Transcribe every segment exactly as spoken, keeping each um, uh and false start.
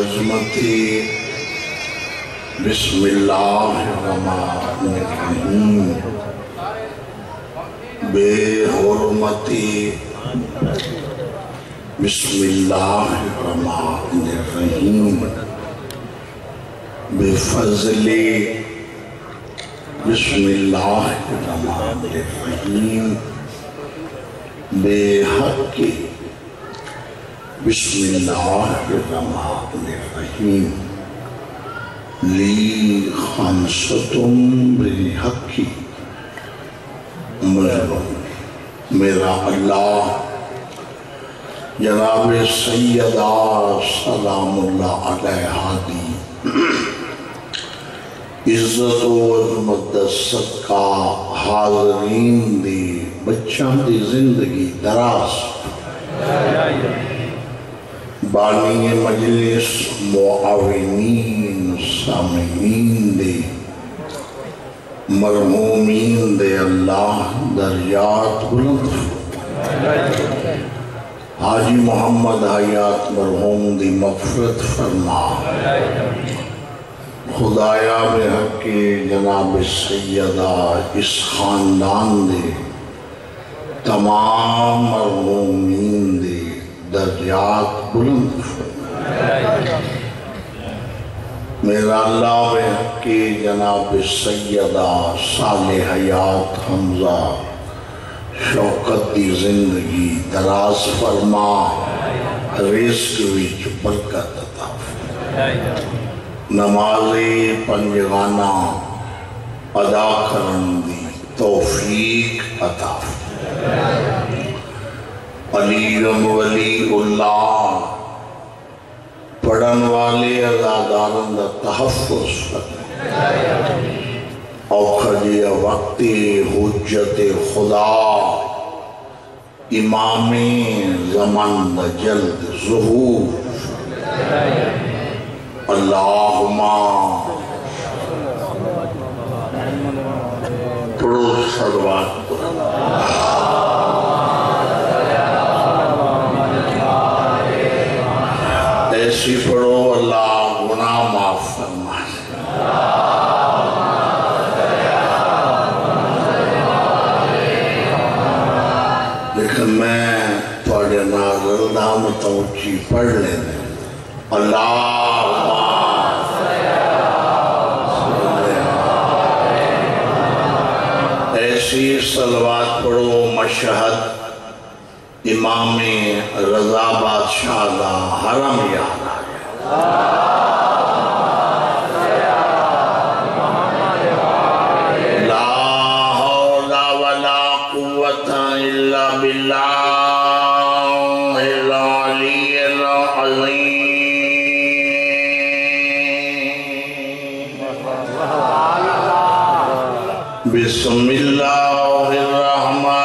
عظمتی بسم اللہ الرحمن الرحیم بے حرمتی بسم اللہ الرحمن الرحیم بے فضلی بسم اللہ الرحمن الرحیم بے حقی بسم اللہ الرحمن الرحیم لی خمستم بالحقی مجرم میرا اللہ جناب سیدہ سلام اللہ علیہ دی عزت و مقدست کا حاضرین دی بچوں دی زندگی دراز بانی مجلس معاونین سامعین دے مرحومین دے اللہ درجات بلند حاجی محمد حیات مرحوم دی مغفرت فرما خدایا بے حق جناب سیدہ اس خاندان دے تمام مرحومین دے درجات بلند فرما میرا اللہ بے حق جناب سیدہ صالح حیات حمزہ شوقت دی زندگی دراز فرما رزق وچ برکت عطا فرما نماز پنجگانہ ادا کرن دی توفیق عطا فرما علی ولی اللہ پڑھن والے ازادارن دا تحفظ فرما اوکھڑی وقت حجت خدا امام زمان دا جلد ظہور اللہم پڑھو صلوات ایسی پڑھو اللہ گناہ معاف فرما لیکن میں پڑھے ناظر نامت اونچی پڑھ لینے اللہ ایسی صلوات پڑھو مشہد امام رضا بادشاہ دا حرم یاد آگیا لا حول ولا قوة الا باللہ العلی العظیم بسم اللہ الرحمن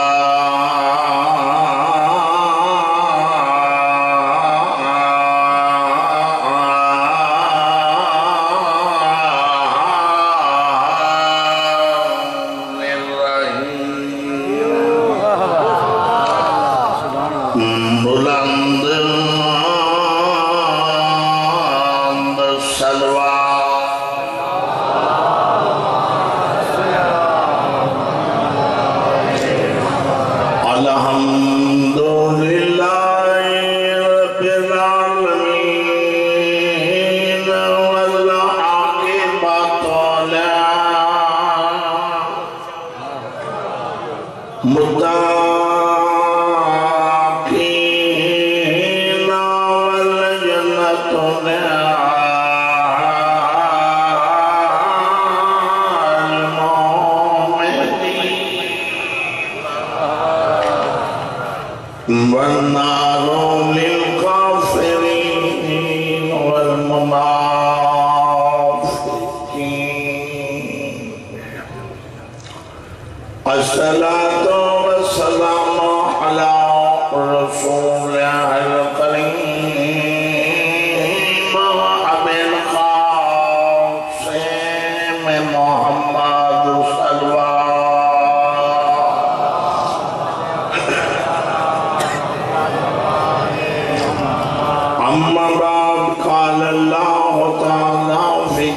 اما بعد قال اللہ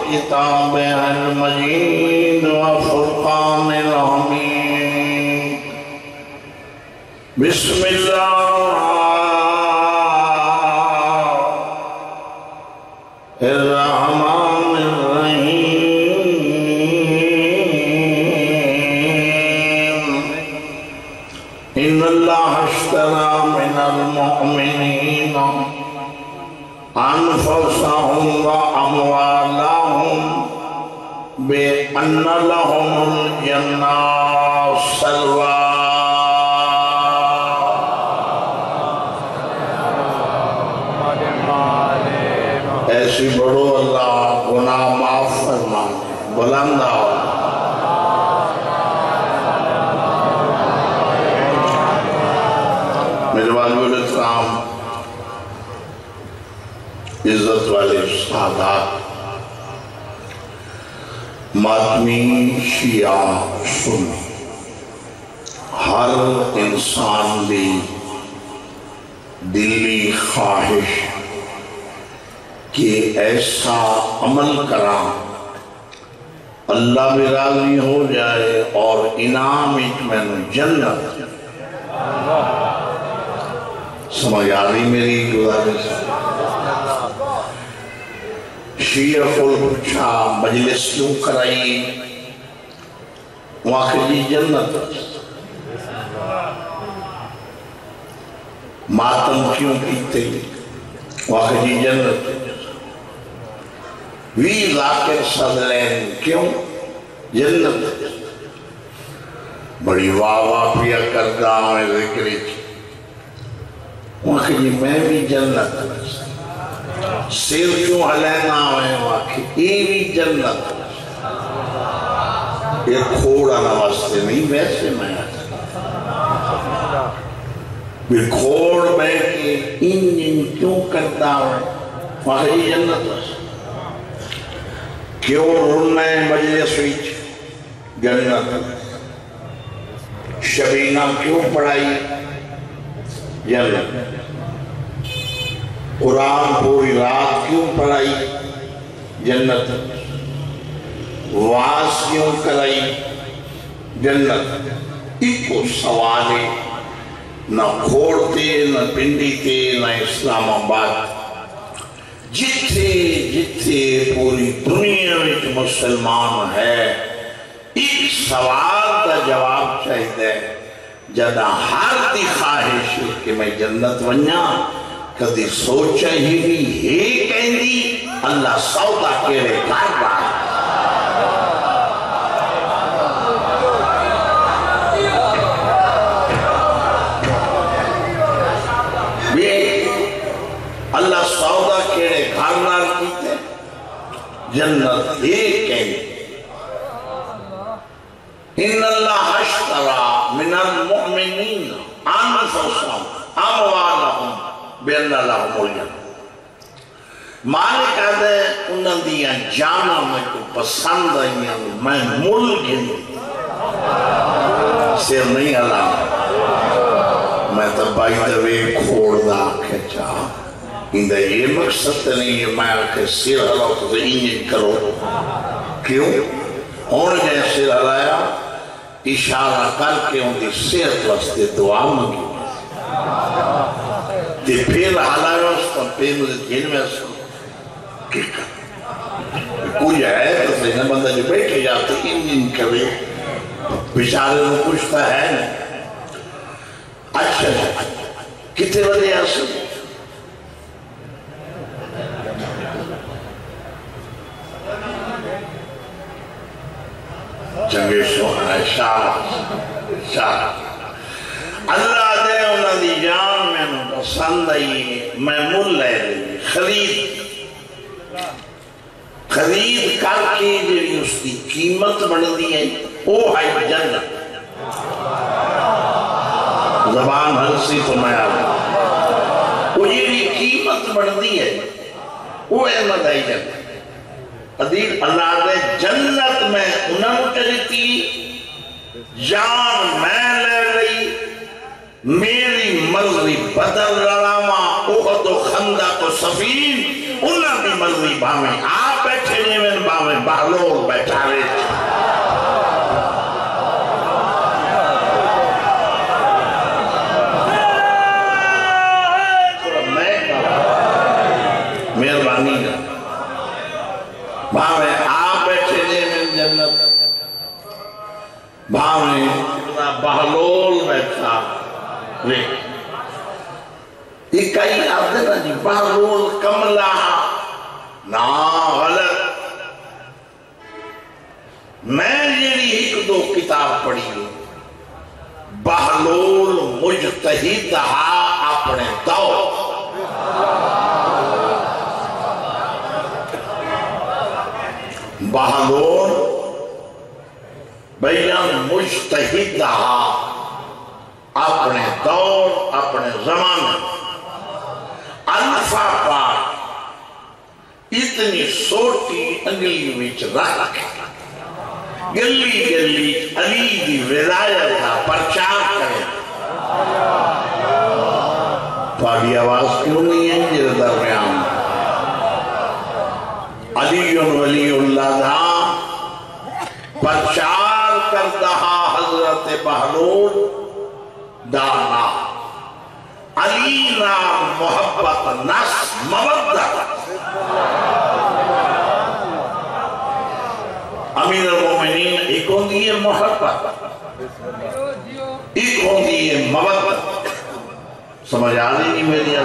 وكتابه المجيد وفرقان الحميد. بسم الله الرحمن الرحيم. إن الله اشترى من المؤمنين أنفسهم وأموالهم بأن لهم الجنة سلوى. ایسی بڑھو اللہ گناہ معاف فرمانے بلند آؤ. میرے والد الاسلام عزت والے سادات ماتمی شیعہ سنی ہر انسان دی دلی خواہش کہ ایسا عمل کرا اللہ بھی راضی ہو جائے اور انعام ایک میں نے جنت. سمجھ آ رہی میری گزارش؟ شیعہ کو پوچھا مجلس کیوں کرائی؟ وہاں کہ جی جنت. ماتم کیوں کیتے؟ وہاں کہ جی جنت. وی ذاکر صدلین کیوں؟ جنت. بڑی واہ واہ پیا کردہ میں ذکری تھی. وہاں کہ جی میں بھی جنت. سیر کیوں حلینا ہوئے وہاں کہ یہ بھی جنت. یہ کھوڑا نواستے نہیں ویسے میں بھی کھوڑ بیٹھے انجن کیوں کرتا ہوئے وہاں کہ جی جنت. کیوں رننے مجلس ویچ جنت. شبینہ کیوں پڑھائی؟ جنت. قرآن پوری رات کیوں پڑھائی؟ جنت. واس کیوں کرائی؟ جنت. ایک کو سوالے نہ کھوڑتے نہ پنڈی تے نہ اسلام آباد جتھے جتھے پوری دنیا میں مسلمان ہے ایک سوال کا جواب چاہیے. جدہ ہر دی خواہش کہ میں جنت ونیا کدی سوچا ہی بھی ہے کہیں دی اللہ سودا کے لئے کار رہا ہے. اللہ سودا کیڑے گھرنار کیتے جنت ایک کہیں. ان اللہ اشترا من المؤمنین انفسهم اموالهم بین لهم الجنہ. مالک کہتے ہیں انہوں دیا جانا میں کو پسند آئیں میں مل گن سیر نہیں اللہ میں تبائی دوے کھوڑ دا کھچا اندھا یہ مقصد نہیں ہے میں آکے سیر ہلاؤ تو انجن کرو. کیوں؟ ہونے گئے سیر ہلایا اشارہ کر کے ان کی صحت واسطے دعا مانگی تے پھر ہلایا اس پر پھر مجھے جن میں سو کہ کوئی ہے تو سینا بندہ جو بیٹھے جاتے انجن کرے بیچارے میں کچھتا ہے نہیں. اچھا کتے بندے آسو چنگے سونا شاہ شاہ اللہ دے انہوں دی جان میں انہوں پسند آئی میں مل لے لی خرید خرید کر کے جی اس کی قیمت بڑھ دی ہے وہ ہے جنت. زبان ہلسی تو میں آگا وہ جی قیمت بڑھ دی ہے وہ احمد ہے جنت. حدیث اللہ دے جنت میں انہوں چلیتی جان میں لے رہی میری مرضی بدل رہا احد و خندق و صفین انہاں دی مرضی باویں آپ بیٹھے نیویں باویں بہلول بیٹھا رہے مہربانی ہے باویں آپ بیٹھے نیویں جنت باویں بہلول بیٹھا رہے یہ کئی آدھے نا جی بہلول کملہ نا غلط میں یہ ایک دو کتاب پڑھی ہوں بہلول مجتہد اپنے دور بہلول بیان مجتہد اپنے دور اپنے زمانے الفا پاک اتنی سوٹی انگلی وچ رکھ گلی گلی علی دی ولایت کا پرچار کرے تھوڑی آواز کیوں نہیں ہے جیرے درمیان علی ولی اللہ دا پرچار کرتا حضرت بہلول دانا علی نام محبت نس مودت امیر المومنین ایک ہوندی ہے محبت ایک ہوندی ہے مودت سمجھ آ رہی نہیں میری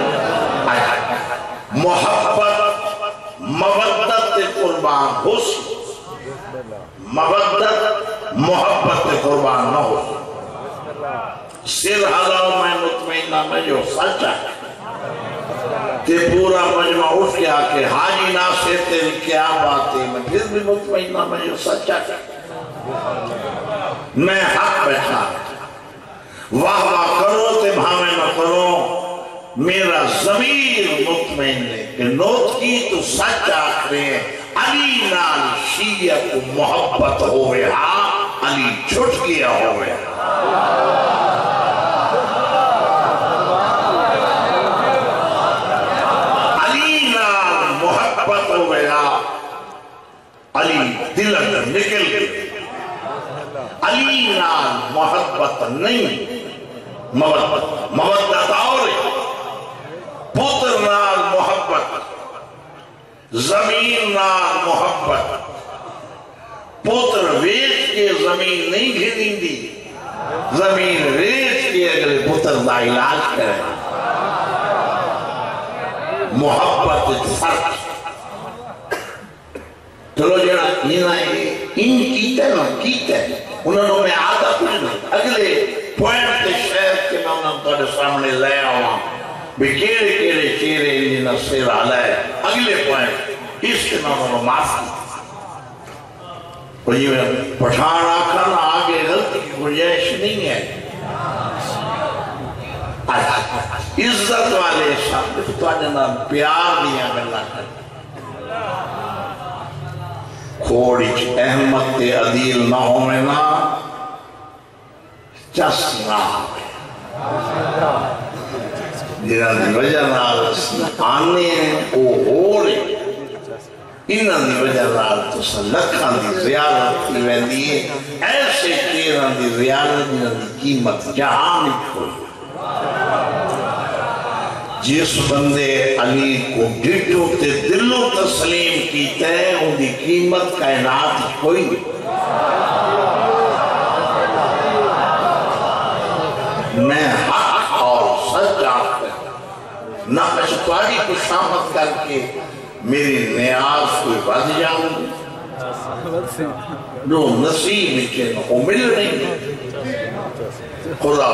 محبت مودت قربان حسن مودت محبت قربان نہ ہو سر حضاؤ میں مطمئنہ میں جو سچ ہے تے پورا مجمع اٹھ کے آکے حاجی ناصر تیری کیا بات ہے میں پھر بھی مطمئنہ میں جو سچ ہے میں حق بیٹھا واہ واہ کرو تے بھامے نہ کرو میرا ضمیر مطمئن ہے کہ نوت کی تو سچ آکھرے علی نال شیعہ کو محبت ہوئے ہاں علی چھٹ گیا ہوئے علی نال محبت ہوئے ہاں علی دل اندر نکل گئے علی نال محبت نہیں محبت محبت اور پتر نال محبت زمین نال محبت پتر ویچ کے زمین نہیں گھریں دی زمین ویچ کے اگر پتر دا علاج کرے محبت فرق چلو جڑا ان کیتے نا کیتے انہوں نے آدھا کچھ اگلے پوائنٹ شہر کے میں انہوں نے سامنے لے آؤں بھی کیرے کیرے چیرے انہیں نصیر علیہ اگلے پوائنٹ اس کے نام انہوں معاف کی پٹھان آکھانا آگے غلطی کی گنجائش نہیں ہے عزت والے شاہد تو آجے نام پیار دیا ملنا کر کھوڑی چھ احمد تے عدیل نہ ہوئے نا چس نہ ہوئے جنہاں دی وجہ نال آنے او ہو رہے انہاں دی وجہ نال تو سلکھاں دی زیارت کی ویندی ہے ایسے تیرہاں دی زیارت جنہاں دی قیمت جہاں نہیں کھوئی جس بندے علی کو ڈٹو تے دلوں تسلیم کیتے ہیں ان دی قیمت کائنات کوئی نہیں میں حق اور سچ آتا نہ اشتواری کو شامت کر کے میری نیاز کوئی بد جاؤں جو نصیب کے نہ مل نہیں خدا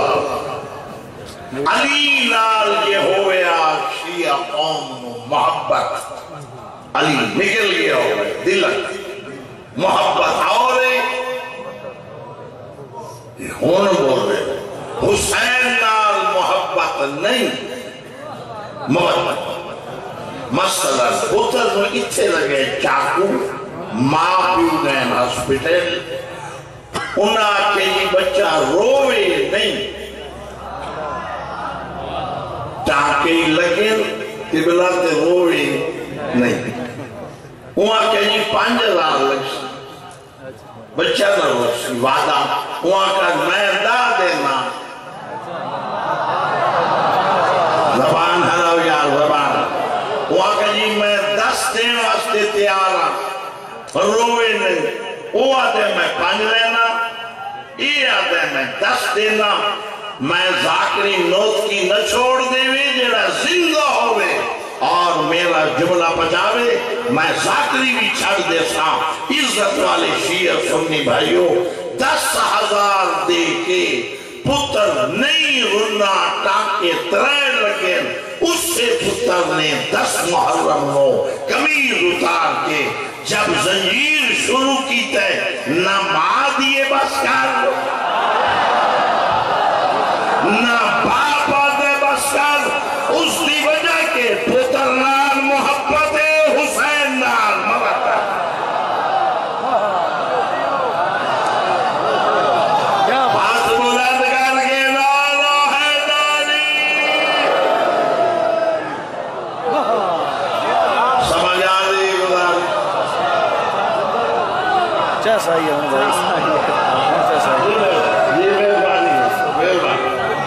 علی نال یہ ہویا شیعہ قوم محبت علی نکل گیا ہوئے دلک محبت آورے یہ ہون بول رہے حسین نال محبت نہیں محبت مسئلہ پتر میں اتھے لگے چاکو ماں پیو گئے ہاسپٹل انہاں کے یہ بچہ روے نہیں تاکہ لگن قبلہ تے روی نہیں وہاں کہ جی پانچ ہزار لکھ بچہ نہ روسی وعدہ وہاں کہ میں دا دینا زبان ہلاو یار زبان وہاں کہ جی میں دس دین واسطے تیارا روی نہیں وہ آتے میں پانچ لینا یہ آتے میں دس دینا میں ذاکری نوت کی نہ چھوڑ دے وے جڑا زندہ ہوئے اور میرا جملہ پجاوے میں ذاکری بھی چھڑ دے سا عزت والے شیعہ سنی بھائیوں دس ہزار دے کے پتر نہیں رنا ٹاکے ترائے لگے اس سے پتر نے دس محرم نو کمیر اتار کے جب زنجیر شروع کی تے نہ ماں دیے بس کر نہ باپا دے بس کر اس دی وجہ کے پتر نال محبت حسین نال مبتا بات بلند کر کے لالا ہے داری سمجھ آدھی گزار کیا صحیح ہے بھائی کیا صحیح ہے یہ مہربانی ہے مہربانی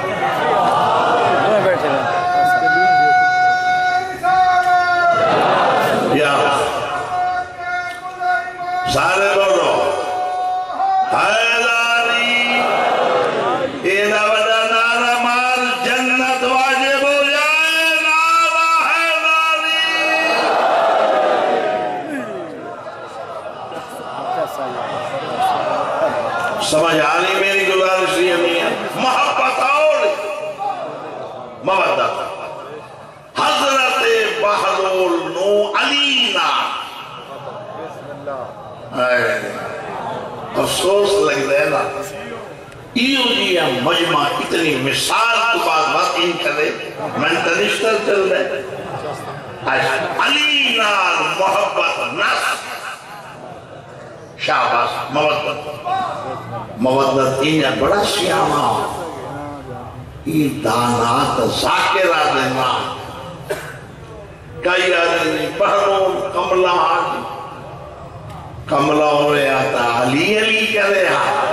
سارے بولو حیداری اینا وجہ نارا مال جنت واجب ہو جائے نارا حیداری سمجھ آنی میری گزارش یہ نہیں ہے محبت اور مودت حضرت بہلول نو علینا افسوس لگ دے نا ایو جی مجمع اتنی مثال تو بعد بات ان کرے میں تنشتر چل دے علی نال محبت نس شاباس مودت مودت انہیں بڑا سیاما ای دانات ذاکرہ دینا کئی آدمی پہلون کملہ آدمی کملہ ہوئے آتا علی علی کرے آتا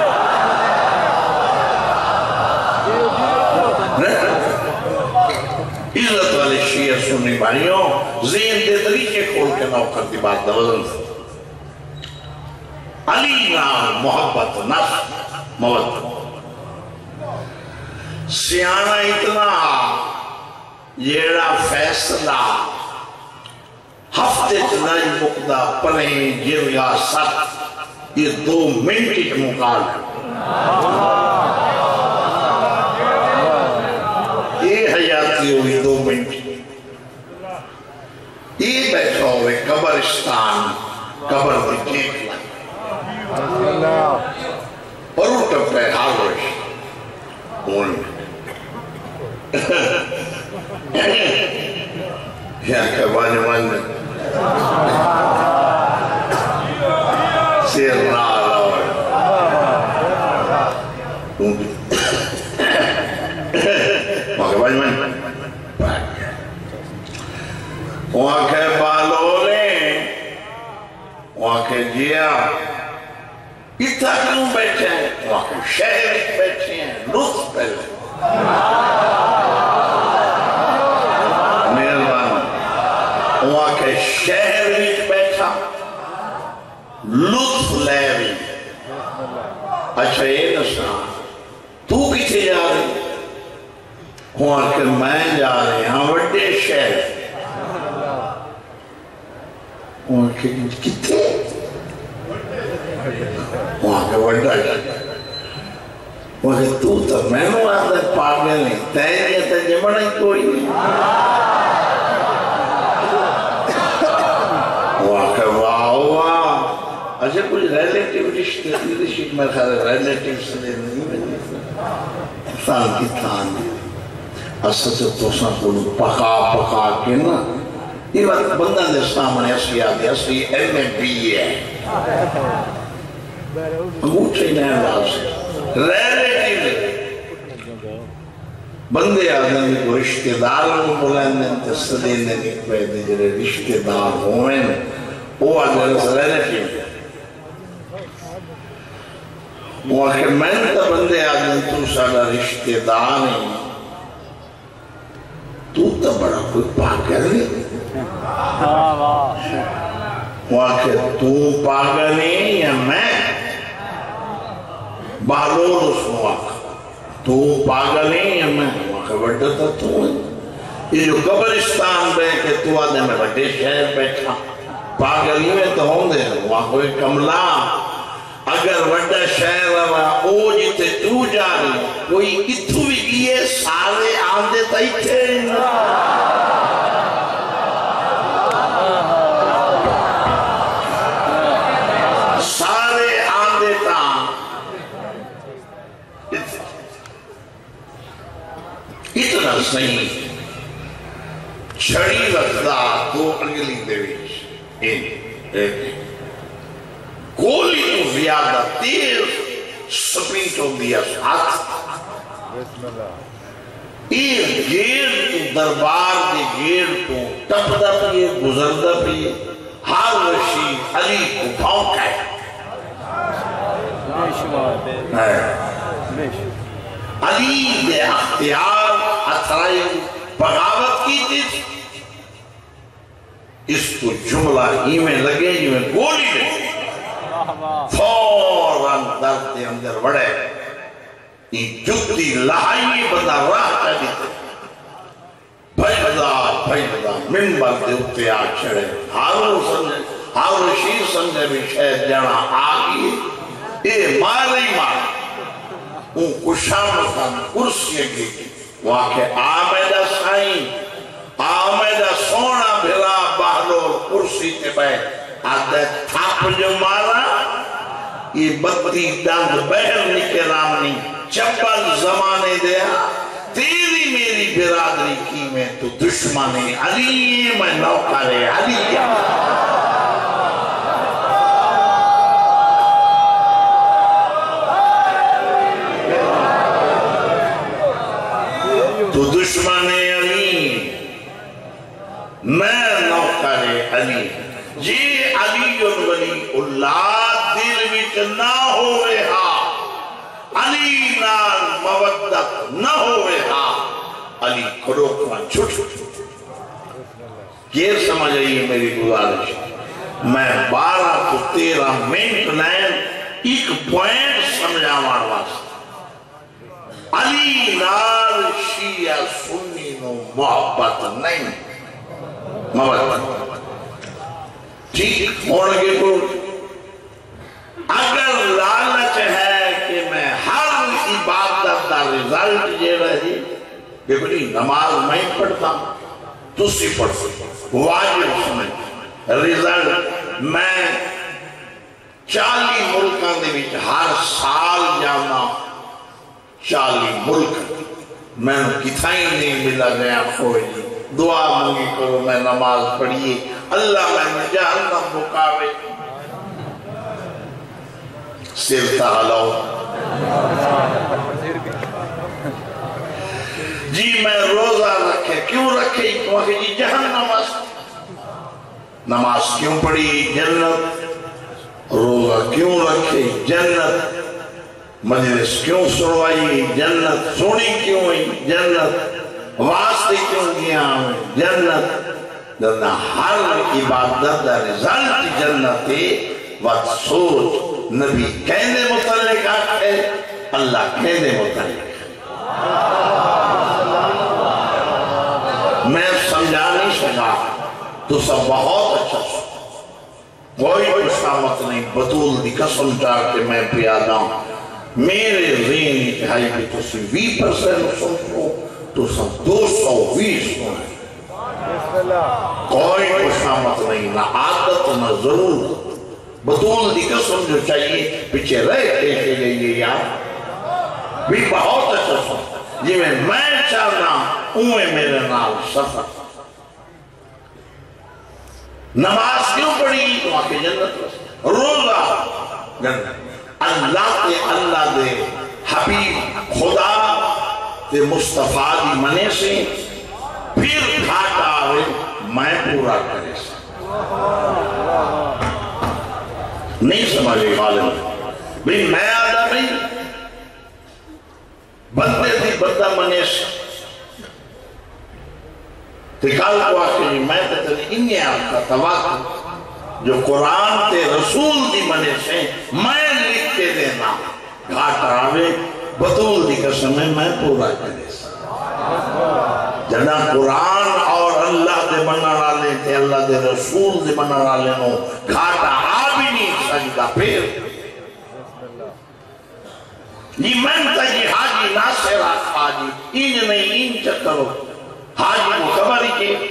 عزت والے شیعہ سنی بھائیوں ذہن دے طریقے کھول کے نو کرتی بات دوزن علی نام محبت نفس محبت سیانہ اتنا جیڑا فیصلہ ہفتے چنائی مقدہ پرہیں جرگا ست یہ دو منٹ کی مقال ہے یہ حیاتی ہوئی دو منٹ یہ بیٹھا ہوئے قبرستان قبر دی ٹیک لائے اور اٹھا پہ حاضرش ان یا کہ بانے بانے سیر نال آوے وہاں کہ بانے بانے وہاں کہ بالو لیں وہاں کہ جیا اتھا کیوں بیٹھے ہیں وہاں کہ شہر بیٹھے ہیں لطف پہلے وہاں کے شہر بھی بیٹھا لطف لے بھی اچھا یہ نشان تو کتے جا رہی وہاں کہ میں جا رہی ہاں وڈے شہر وہاں کہ کتے وہاں کہ وڈا وہاں کہ تو تا میں نو آتا پاگل نہیں تیرے تا جمعہ نہیں کوئی نہیں اچھا کچھ ریلیٹیو رشت میں خیال ہے ریلیٹیو سے نہیں انسان کی تھان ہے اصل سے توساں کو پکا پکا کے نا یہ بات بندہ دے سامنے اصلی آگے اصلی ایم ایم بی ہے انگوٹھے نہیں راز ریلیٹیو بندے آدھیں کو رشتہ دار کو بلائیں تے صدے نے نکلے دے جڑے رشتہ دار ہوئیں وہ آدھیں رسلے کیوں وہ آکے میں تا بندے آدھیں تو سارا رشتہ دار ہیں تو تا بڑا کوئی پاگل نہیں وہ آکے تو پاگل نہیں یا میں بہلول اس کو آکا تو پاگل نہیں یا میں وہاں بڑھتا تھا تو ہے یہ جو قبرستان بے کہ تو آدھے میں بڑھے شہر بیٹھا پاگلی میں تو ہوں دے وہاں کوئی کملا اگر بڑھا شہر رہا او جیتے تو جا رہی کوئی اتھو بھی کیے سارے آندے تا ہی تھے سارے آندے تا اتنا صحیح چھڑی رکھدا تو اگلی دیویش گولی تو زیادہ تیز سپیٹ ہو دیا ساتھ ایک گیر تو دربار دے گیر تو ٹپ دا پیے گزر دا پیے ہر وشی علی کو بھونکا ہے علی دے اختیار اتھرائی بغاوت کی تھی اس کو جملہ ہی میں لگے جی میں گولی دے فوراں درد دے اندر بڑھے یہ جتی لہائی بدا راہ چاہی تھے بھائدہ بھائدہ منبر دے اتے آ چھڑے ہارو سمجھے ہارو شیر سمجھے بھی شاید جانا آگئی اے مارے ہی مارے اون کشامتاں کرسی کی وہاں کے آمدہ سائیں آمدہ سونا بھلا بہلول کرسی کے بے آدھے تھاپ جو مارا یہ بطی دند بہر نکرامنی چپل زمانے دیا تیری میری برادری کی میں تو دشمنے علی میں نوکرے علی تو دشمن علی میں نوکر علی جی علی ولی اللہ دل وچ نہ ہوئے ہا علی نال مودت نہ ہوئے ہا علی کھڑوکواں چھٹ یہ سمجھ آئیے میری گزارش میں بارہ تو تیرہ منٹ لائن ایک پوائنٹ سمجھا مارواستا علی نال شیعہ سنی نو محبت نہیں محبت ٹھیک ہونے کے تو اگر لالچ ہے کہ میں ہر عبادت دا رزلٹ یہ رہی دیکھو جی نماز میں پڑھتا تو سی پڑھتا واجب سمجھ رزلٹ میں چالی ملکاں دے وچ ہر سال جانا چالی ملک میں کتھائی نہیں ملا گیا کوئی دعا مانگی کرو میں نماز پڑھیے اللہ میں جہنم مقابے سر تحلاؤ جی میں روزہ رکھے کیوں رکھے کیونکہ جی جہنم نماز کیوں پڑھی جنت روزہ کیوں رکھے جنت مجلس کیوں سروائی جنت سونی کیوں ہوئی جنت واسطے کیوں گیا ہمیں جنت جنت ہر عبادت دا رزلٹ جنت وقت سوچ نبی کہنے متعلق آکھے اللہ کہنے متعلق میں سمجھا نہیں سکا تو سب بہت اچھا سو کوئی خوشامت نہیں بطول دی قسم چاہ کے میں پیادا ہوں میرے ذہن اتحائی بھی تو سی وی پرسنٹ سنو تو سب دو سو ویس سنے کوئی خوشامت نہیں نہ عادت نہ ضرورت بطول دی قسم جو چاہیے پیچھے رہ کے لئے یار بھی بہت اچھا سن جی میں میں چاہنا اوے میرے نال سفر نماز کیوں پڑھی تو آکے جنت روزہ جنت اللہ کے اللہ دے حبیب خدا تے مصطفیٰ دی منے سے پھر گھاٹا آوے میں پورا کرے سے نہیں سمجھے غالب بھی میں آدھا نہیں بندے دی بندہ منے سے تے کال کو آخری میں تے تلی انہیں آپ کا تواقع جو قرآن تے رسول دی منے سے میں لکھ کے دینا گھاٹا آوے بطول دی قسم ہے میں پورا کرے سے جنا قرآن اور اللہ دے منع رالے تے اللہ دے رسول دے منع رالے نو گھاٹا آ بھی نہیں سجدہ پھر یہ منتا جی حاجی ناصر حاجی این نہیں این چکرو حاجی کو خبر ہی کے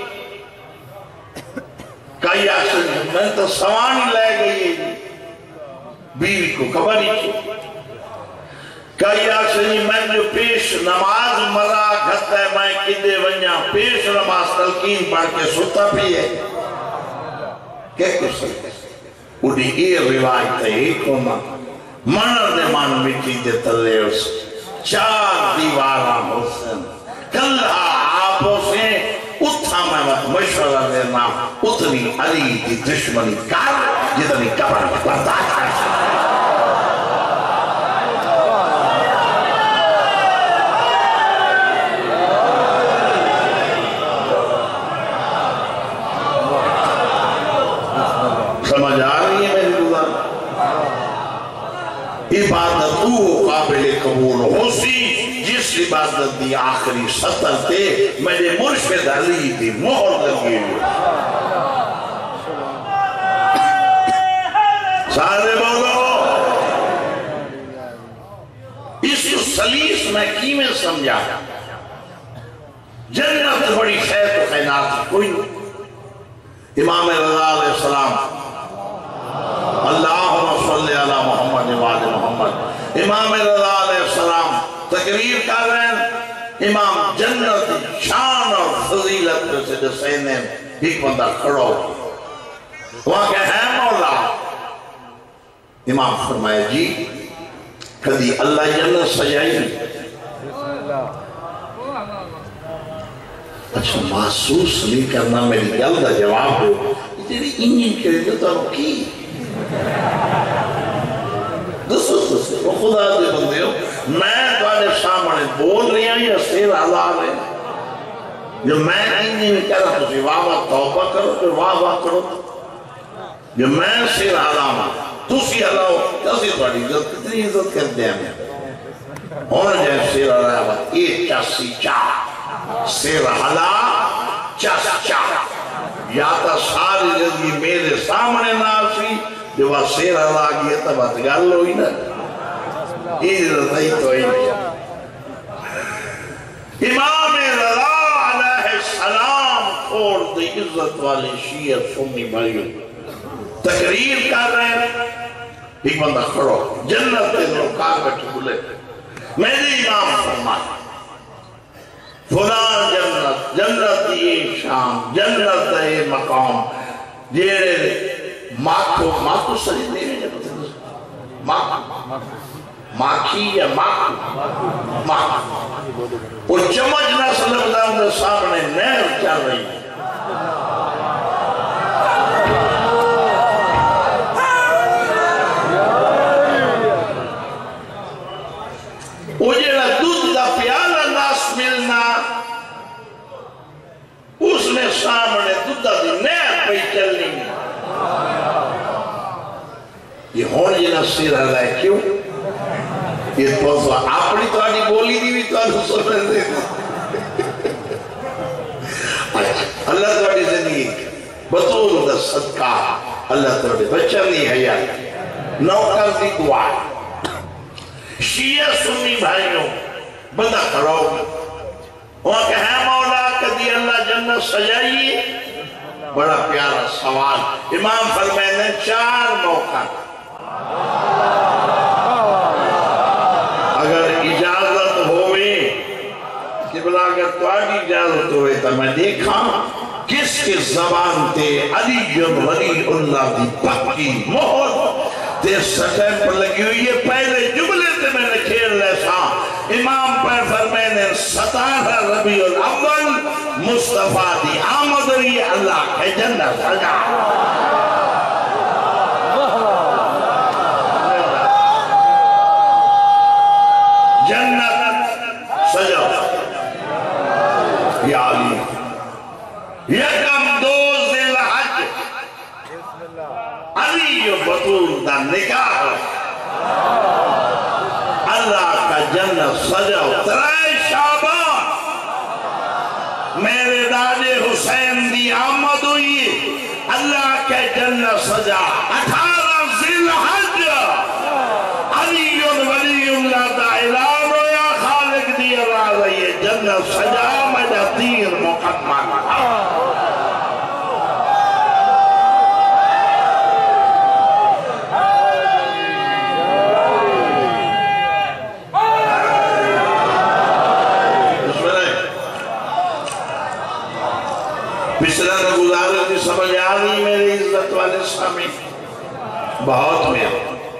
کئی آسن منتا سوانی لے گئی بیوی کو خبر ہی کے کئی آسنی میں جو پیش نماز مرا گھتا ہے میں کدے ونیا پیش نماز تلقین پڑھ کے ستا بھی ہے کیا کچھ سکتے اڑی اے روایت ہے ایک ہونا منر دے مان مٹی دے تلے اس چار دیوارہ حسن کلہا آپوں سے اتھا میں وقت مشورہ دینا اتنی علی کی دشمنی کار جتنی کبر برداشت ہے سمجھ آ رہی ہے میری گزار عبادت تو قابل قبول ہو سی جس عبادت دی آخری سطر تے میرے مرشد علی دی مہر لگی ہوئی سارے بولو اس سلیس میں کی میں سمجھا جنت بڑی خیر و خینات کوئی نہیں امام رضا علیہ السلام اللہم صلی علی محمد وآل محمد امام رضا علیہ السلام تقریر کر رہے ہیں امام جنت شان اور فضیلت سے جسینے ایک بندہ کھڑو وہاں کہ ہے مولا امام فرمائے جی کدی اللہ جنت سجائی اچھا محسوس نہیں کرنا میری گل دا جواب ہو تیری انجن کرے جو تو کی دوسرے دوسرے وہ خدا دے بندے ہو میں تواڈے سامنے بول رہی ہوں یا سیر علا رہے جو میں انجن کرا تو واہ واہ توبہ کرو تو واہ واہ کرو جو میں سیر علا ہوں تسی علا ہو کسی تواڈی عزت کتنی عزت کر دیا میں ہونا جائے سیر علا ہوا ایک چاسی چاہ سیر علا چاس چاہ یا تا ساری زندگی میرے سامنے ناسی جو وہ سیر علا گیا تا بات گل ہوئی نا عزت نہیں تو ہی امام رضا علیہ السلام کھوڑ دے عزت والے شیعہ سنی بھائیوں تقریر کر رہے ہیں ایک بندہ کھڑو جنت دے لوکار بیٹھے بولے میرے امام فرمائے فلان جنت جنت یہ شام جنت یہ مقام جیرے ماکھو ماکھو سجد نہیں رہے جب ماکھو ماکھی یا ماکھو ماکھو وہ چمچنا صلی اللہ علیہ وسلم سامنے نہر چل رہی ہے وہ جیڑا دودھ دا پیالہ ناس ملنا اس نے سامنے دودھ دی نہر پہ چلنی یہ ہون یہ نصیر رہا ہے کیوں یہ تو اپنی تو آنی بولی دی بھی تو آنی سمجھ دے اللہ تو آنی زندگی بطول دا صدقہ اللہ تو آنی بچہ نہیں حیات نوکر دی دعا شیعہ سنی بھائیوں بندہ کرو وہاں کہ ہے مولا کدی اللہ جنت سجائیے بڑا پیارا سوال امام فرمائے نے چار موقع اگر اجازت ہوئے کہ بلا اگر تواڈی اجازت ہوئے تو میں دیکھا کس کے زبان تے علی ولی اللہ دی پکی مہر تے سٹیمپ پر لگی ہوئی ہے پہلے جملے تے میں نے کھیل لے سا امام پر فرمینے ستارہ ربیع الاول مصطفیٰ دی آمد ہوئی اللہ کے جنت سجا جنت سجا یا علی یکم دو ذی الحج علی و بطول دا نکاح اللہ کا جنت سجا ترائے شعبان میرے دادے حسین دی آمد ہوئی اللہ کے جنت سجا اٹھارہ ذی الحج علی ولی اللہ دا اعلان ہویا خالق دی آواز ہے جنت سجا مجا دیر مقدمہ پچھلا نہ گزارے تھی سمجھ آئی میرے عزت والے سامنے بہت میں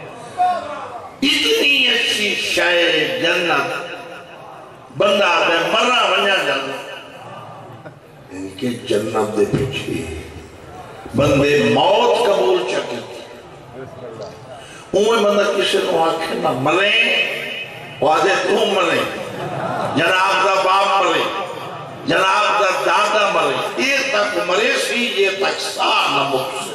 اتنی اچھی شے جنت بندہ دے مرہ بنیا جنت ان کے جنت دے پیچھے بندے موت قبول چکے اوہ بندہ کسی نو آکھے نہ مرے وعدے تم مرے جناب دا باپ مرے جناب دا دادا مرے یہ تک مرے سی یہ تک سا نمک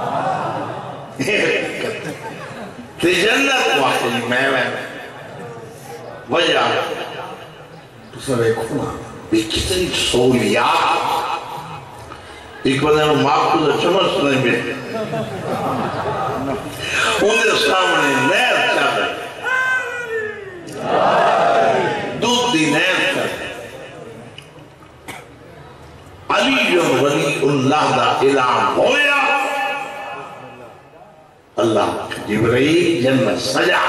تی جنت واقعی میں میں وجہ تو سب ایک ہونا بھی کتنی سولیات ایک بندے میں معقول چمس نہیں بھی انہیں سامنے نیر چاہے دودھ دی نیر چاہے علی ولی اللہ دا اعلان ہویا اللہ جبرائیل جنت سجا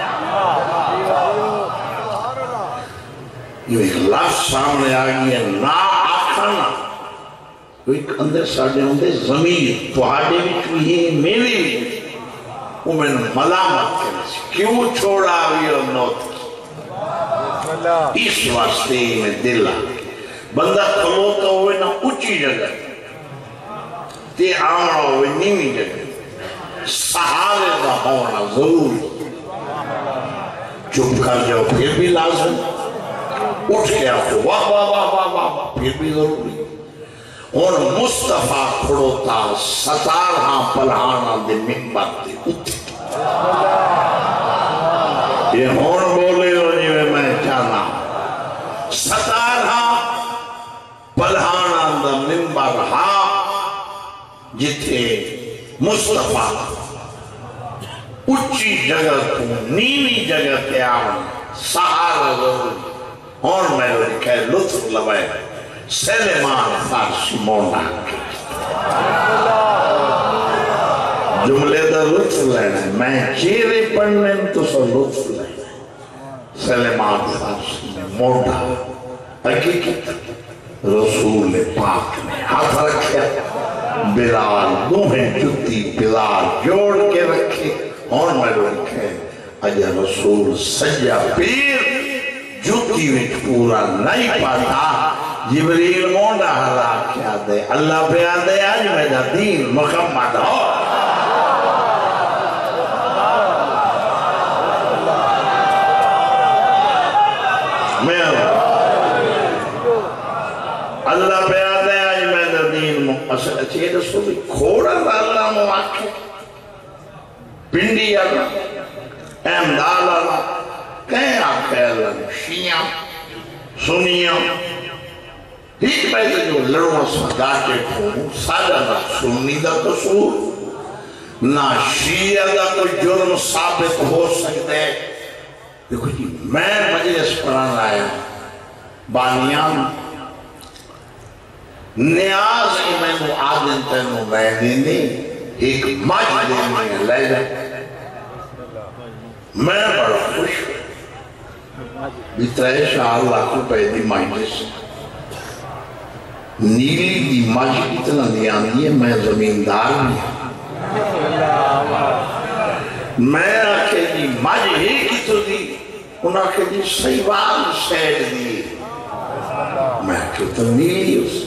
یہ ایک لفظ سامنے آگئی ہے نا آکھانا ایک اندر ساڑھے ہوندے زمین تو آڑے بھی چوئی میری بھی وہ میں نے ملامت کرنے سے کیوں چھوڑا ہوئی اور نوت کی اس واسطے میں دل آگئی بندہ کھلوتا ہوئے نا اچھی جگہ تے آمڑا ہوئے نیمی جگہ سہارے دا ہونا ضروری چپ کر جاؤ پھر بھی لازم اٹھ گیا تو واہ واہ واہ واہ واہ پھر بھی ضروری اور مصطفیٰ کھڑوتا ستارہاں پلہانا دے ممبر دے اٹھے یہ ہون بولے ہو جیوے میں چاہنا ستارہاں پلہانا دا ممبر ہاں جتھے مصطفیٰ اچھی جگہ تو نیمی جگہ تے آؤں سہارا ضروری اور میں نے لکھے لطف لبائے سلیمان فارسی مونا جملے دا لطف لینا ہے میں چیرے پڑھنے تو سو لطف لینا ہے سلیمان فارسی میں مونا حقیقت رسول پاک نے ہاتھ رکھے بلال دوہیں جتی بلال جوڑ کے رکھے اور میں رکھے اجا رسول سجا پیر جتی وچ پورا نہیں پاتا جبریل مونڈا حلا کیا دے اللہ پہ آدھے آج میرا دین مکمل ہو میں اللہ پہ آدھے آج میرا دین مکمل اچھے رسول کھوڑا تھا اللہ مواقع پنڈی آگا احمدال آگا کہیں آکھے اللہ شیعہ سنیاں ایک بیتے جو لڑوں سدا کے پھوں سادہ نہ سنی دا قصور نہ شیعہ دا کوئی جرم ثابت ہو سکتے دیکھو جی میں مجلس پڑھان آیا بانیان نیاز میں آدن تینوں میں دینے ایک مجھ دینے لے جائے میں بڑا خوش بیترے شاہ اللہ کو پیدی مجلس نیلی دی مجھ اتنا دیانی ہے میں زمیندار نہیں میں آکے جی مجھ ہی کی تو دی انہاں کے جی سیوان سیڈ دی میں کیوں تو نیلی اس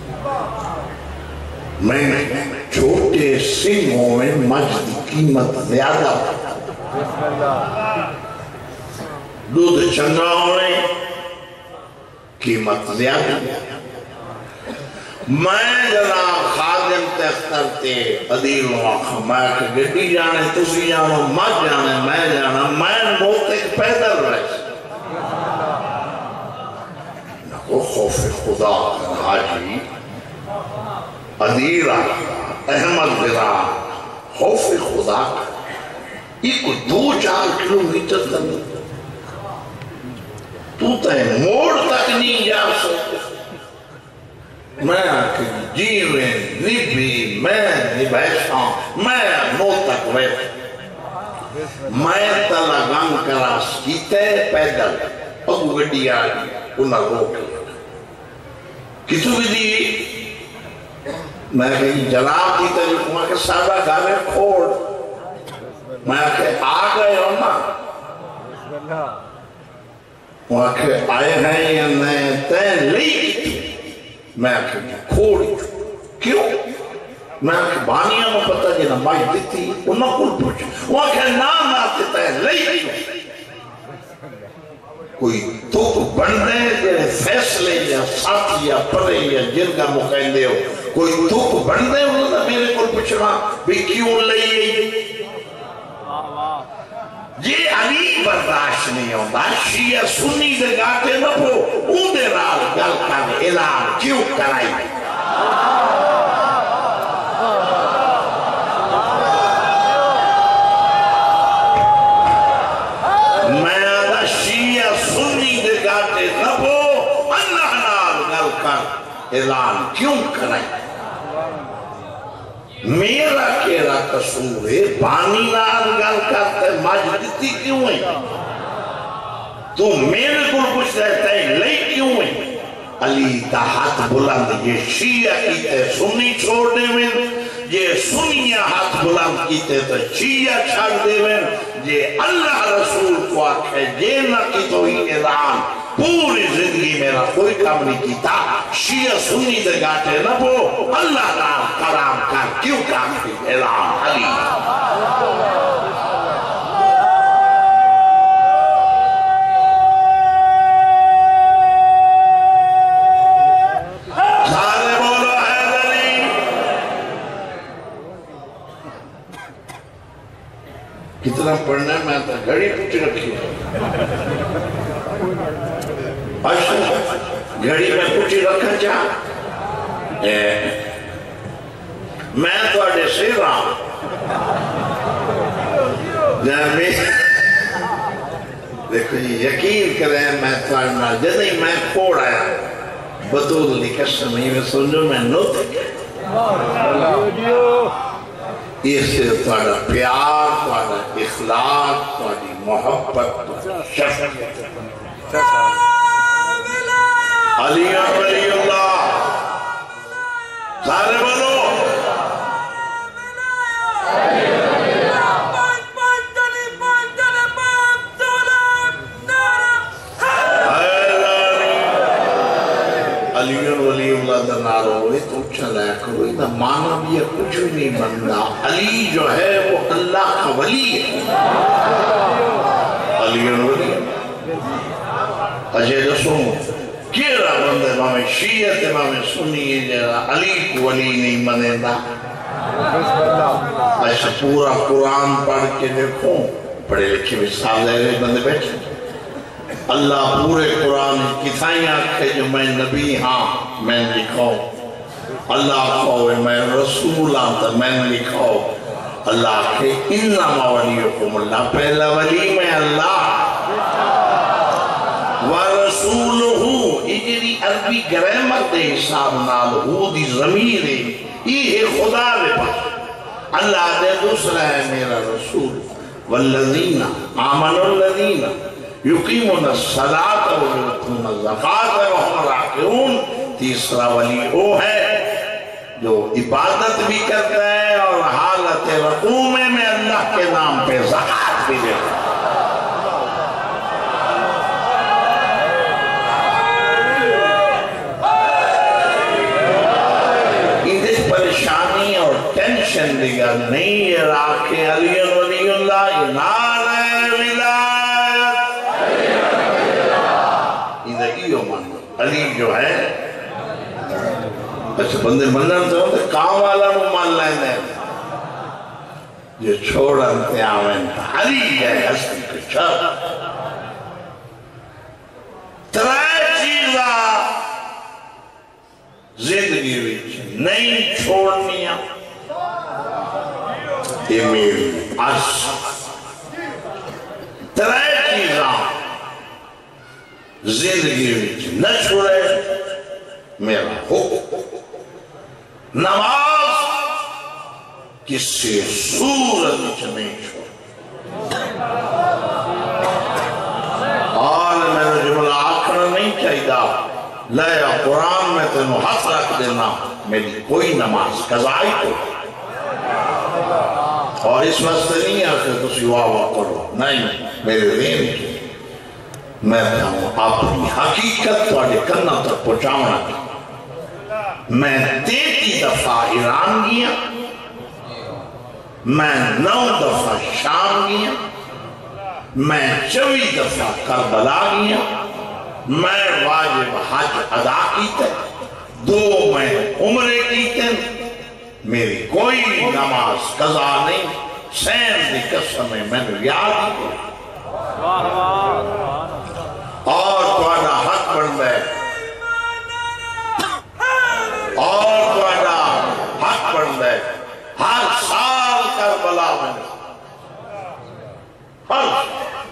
میں چھوٹے سنگھوں میں مجھ دی قیمت زیادہ دودھ چنگا ہوئے قیمت زیادہ میں جناب خادم تختر تے عدیل واقع میں کہ گٹی جانے تسی جانا مجھ جانے میں جانا میں بہت ایک پیدل رہے نکو خوف خدا حاجی عدیل احمد برا خوف خدا ایک دو چار کلومیٹر تک تو تے موڑ تک نہیں جا سکتے میں آکے جیویں نبی میں نبیشاں میں نو تک ویت میں تلگان کراس کیتے پیدل اگو گڑی آگی انہا روک لیا کسو بھی دی میں کہیں جناب دیتا جو کمہا کہ سادہ گھارے کھوڑ میں آکے آگئے ہو نا وہاں کہ آئے ہیں یا نئے تین لئی کی میں آکے کھوڑی کیوں میں آکے بانیاں میں پتہ جنہ مائی دیتی انہوں کل پوچھ وہاں کہ نام آتے تین لئی کی کوئی تو بندے جنہیں فیصلے یا ساتھ یا پرے یا جن کا مقیندے ہو کوئی تو بندے انہوں نے میرے کل پوچھنا بھی کیوں لئی گئی یہ علی برداشت نہیں ہوتا شیعہ سنی دے گاتے نہ پو اون دے رال گل کر اعلان کیوں کرائی میں آدھا شیعہ سنی دے گاتے نہ پو اللہ نال گل کر اعلان کیوں کرائی میرا کیرا قصور ہے بانی نال گل کرتے مجدتی کیوں ہے تو میرے کل کچھ رہتا ہے لئی کیوں ہے علی تا ہاتھ بلند یہ شیعہ کیتے سنی چھوڑ دے میں یہ سنیہ ہاتھ بلند کیتے تو شیعہ چھاڑ دے میں یہ اللہ رسول کو آکھے یہ نہ کی تو ہی اعلان پوری زندگی میرا کوئی کام نہیں کیتا شیعہ سنی دے گاٹے نہ پو اللہ نام کرام کر کیوں کام کی اعلان علی سارے بولو حیدر علی کتنا پڑھنا ہے میں تو گھڑی پوچھ رکھی ہے گھڑی میں پوچھی رکھا جا میں تو اڈے سے رہا دیکھو جی یقین کریں میں تو اڈنا جدہی میں کھوڑ آیا بطول لی قسم ہی میں سنجو میں نو تک یہ سے تو اڈا پیار تو اڈا اخلاق تو اڈی محبت تو شفق علی ولی اللہ سارے بولو علی ولی اللہ دا نارو ہوئے تو چلا کرو یہ مانا بھی ہے کچھ بھی نہیں بندہ علی جو ہے وہ اللہ کا ولی ہے علی ولی اجے دسوں کیرا بندہ امام شیعت امام سنی جیرا علی کو ولی نہیں منے دا ایسا پورا قرآن پڑھ کے دیکھو پڑھے لکھے بھی سال لے بندے بیٹھے اللہ پورے قرآن کتھائیں آکھے جو میں نبی ہاں میں لکھاؤ اللہ کہو میں رسول آتا میں لکھاؤ اللہ کہ انما ولیکم اللہ پہلا ولی میں اللہ وَرَسُولُهُ اجری عربی گرامر دے حساب نال ہو دی ضمیر ہے یہ خدا لے پاس اللہ دے دوسرا ہے میرا رسول والذین آمنوا الذین یقیمون الصلاة ویؤتون الزکاة وهم راکعون تیسرا ولی وہ ہے جو عبادت بھی کرتا ہے اور حالت رقومے میں اللہ کے نام پہ زکات بھی دے. پریشانی اور ٹینشن دیگا نہیں عراق علی ولی اللہ یہ نعرہ ولایت ادھر ایو مانو علی جو ہے اچھا بندے منن تو ہوتے کام والا نو مان لینے جو چھوڑن تے آوین علی ہے حسن کچھا ترائے چیزہ زندگی وچ نہیں چھوڑنیا یہ میری عرص ترائے چیزاں زندگی وچ نہ چھوڑے میرا حکم نماز کسی صورت وچ نہیں چھوڑ اور میرا جملہ آکھنا نہیں چاہیے لیا قرآن میں تینوں ہاتھ رکھ دینا میری کوئی نماز قضائی کو اور اس مسئلہ نہیں ہے کہ تسی واہ واہ کرو نہیں میرے ذہن کی میں کہوں اپنی حقیقت تھوڑے کرنا تک پہنچاؤنا کی میں تیتی دفعہ ایران گیا میں نو دفعہ شام گیا میں چوی دفعہ کربلا گیا میں واجب حج ادا کیتے دو میں عمرے کیتے میری کوئی نماز قضا نہیں سین دی قسم میں نے یاد کی اور توانا حق بن گئے اور توانا حق بن گئے ہر سال کربلا میں ہر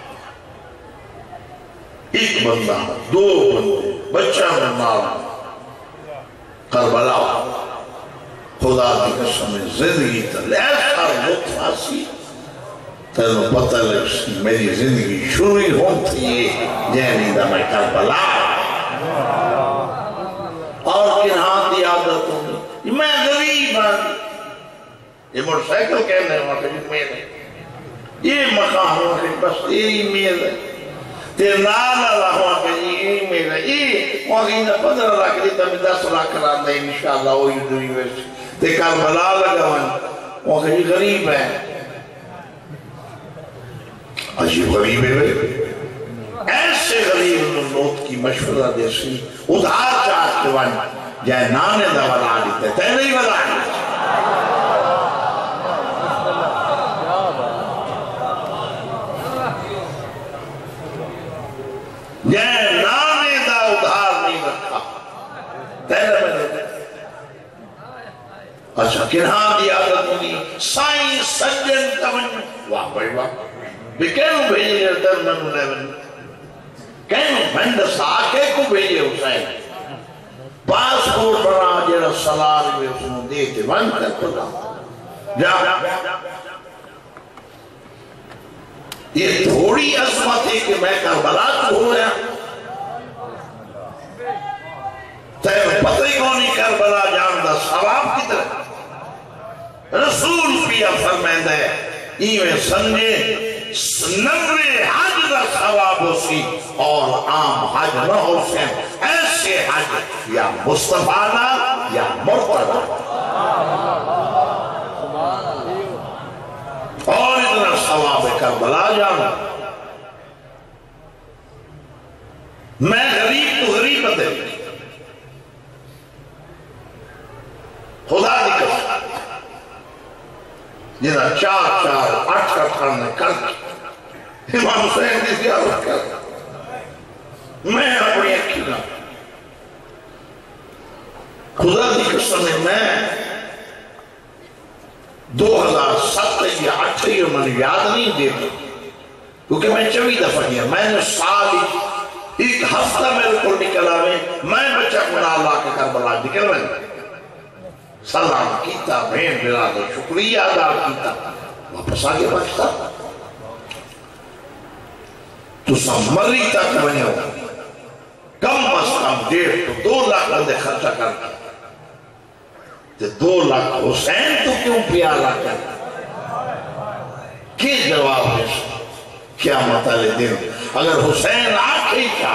ایک بندہ دو بندے بچہ میں مارا کربلا خدا کی قسم زندگی تل ایسا لطف آسی تینو پتہ لگ میری زندگی شروع ہوں تھی جہنی دا میں کربلا اور کنہاں دی عادت ہوں میں غریب ہوں یہ موٹر سائیکل کہنے واقعی میرے یہ مقام ہوں بس یہی میرے تے نال اللہ ہوا کہ یہ میرا یہ موقعی نے پندرہ لاکھ دیتا میں دس لاکھ کران دے انشاءاللہ وہی دوری ویسے تے کربلا لگا ہوا موقعی غریب ہے عجیب غریب ہے ایسے غریب لوگ کی مشورہ دے سی ادھار چاہت کے وان جائے نانے دا ولا دیتے تے نہیں ولا دیتے جائے نانے دا ادھار نہیں رکھا تیرے میں نے اچھا کنہاں دی عادت ہونی سائیں سجن تمن واہ بھائی واہ بھی کہنوں بھیجے گئے در میں نے بن کہنوں بھنڈ ساکے کو بھیجے حسین پاسپورٹ بنا جیرا سلار میں اس نے دیتے بند کر پڑا جا یہ تھوڑی عظمت ہے کہ میں کربلا تو ہو گیا تیرے پتہ ہی کونی کربلا جاندہ ثواب کی طرح رسول پیا فرمائندہ ہے ایویں سنجے نبرے حج کا ثواب ہو سی اور عام حج نہ ہو سی ایسے حج یا مصطفیٰ یا مرتضی اور اتنا ثواب کربلا جانا میں غریب تو غریب دے خدا دی قسم جنہا چار چار اٹھ کا کھانے کر امام حسین دی زیارت کر میں اپنی اکھینا خدا دی قسم میں دو ہزار ست یا اٹھ یہ میں یاد نہیں دیتا کیونکہ میں چوی دفعہ گیا میں نے سال ایک ہفتہ میرے کو نکلا میں میں بچہ گناہ اللہ کے کربلا نکل میں سلام کیتا بہن برادر شکریہ ادا کیتا واپس آگے بچتا تو سب مری تک بنے ہو کم از کم ڈیڑھ تو دو لاکھ بندے خرچہ کرتا تے دو لاکھ حسین تو کیوں پیارا کر کی جواب ہے کیا مطالع دن اگر حسین آکھے کیا